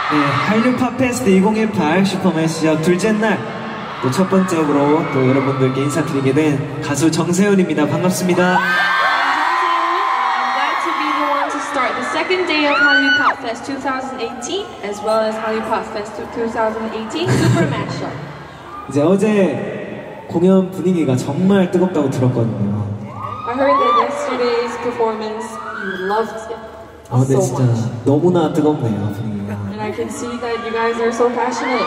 네, 한류 팝페스트 2018 슈퍼매시업 둘째 날 또 첫 번째로 또 여러분들께 인사드리게 된 가수 정세훈입니다. 반갑습니다. I'm glad to be the one to start the second day of Hallyu Pop Fest 2018 as well as Hallyu Pop Fest 2018 Super Mashup. 이제 어제 공연 분위기가 정말 뜨겁다고 들었거든요. I heard that yesterday's performance you loved it 근데 so 진짜 much. 너무나 뜨겁네요, 분위기가. And I can see that you guys are so passionate.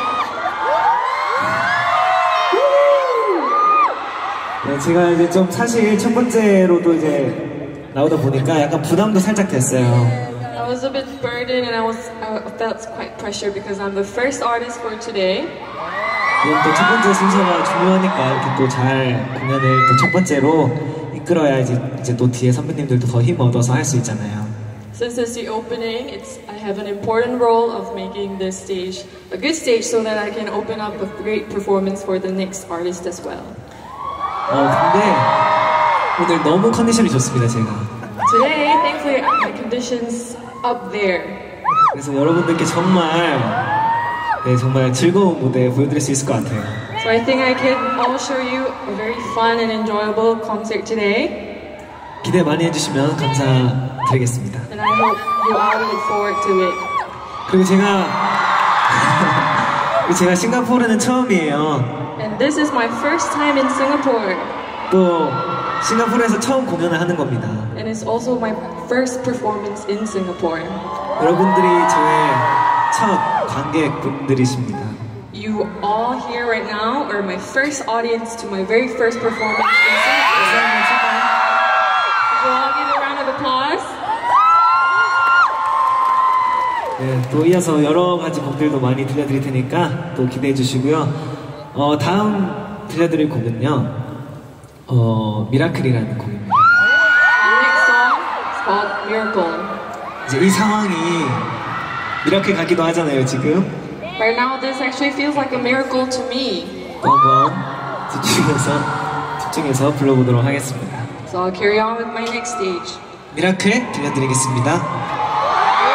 네, 제가 이제 좀 사실 첫 번째로도 이제 나오다 보니까 약간 부담도 살짝 됐어요. I was a bit burdened and I felt quite pressure because I'm the first artist for today. 이건 또 첫 번째 순서가 중요하니까 이렇게 또 잘 공연을 또 첫 번째로 이끌어야 이제 또 뒤에 선배님들도 더 힘 얻어서 할 수 있잖아요. Since it's the opening, I have an important role of making this stage a good stage so that I can open up a great performance for the next artist as well. 근데 오늘 너무 컨디션이 좋습니다, 제가. Today, thankfully, my condition's up there. 그래서 여러분들께 정말 즐거운 무대 보여드릴 수 있을 것 같아요. So I think I can all show you a very fun and enjoyable concert today. 기대 많이 해주시면 감사드리겠습니다. And I hope you all look forward to it. 그리고 제가 싱가포르는 처음이에요. And this is my first time in Singapore. 또 싱가포르에서 처음 공연을 하는 겁니다. And it's also my first performance in Singapore. 여러분들이 저의 첫 관객분들이십니다. You all here right now are my first audience to my very first performance in Singapore. Would you all give a round of applause? 네, 또 이어서 여러 가지 곡들도 많이 들려드릴 테니까 또 기대해 주시고요. 다음 들려드릴 곡은요, 미라클이라는 곡입니다. The next song is called Miracle. 이제 이 상황이 미라클 같기도 하잖아요, 지금. Right now, this actually feels like a miracle to me. 또 한번 집중해서 불러보도록 하겠습니다. So I'll carry on with my next stage. 미라클 들려드리겠습니다.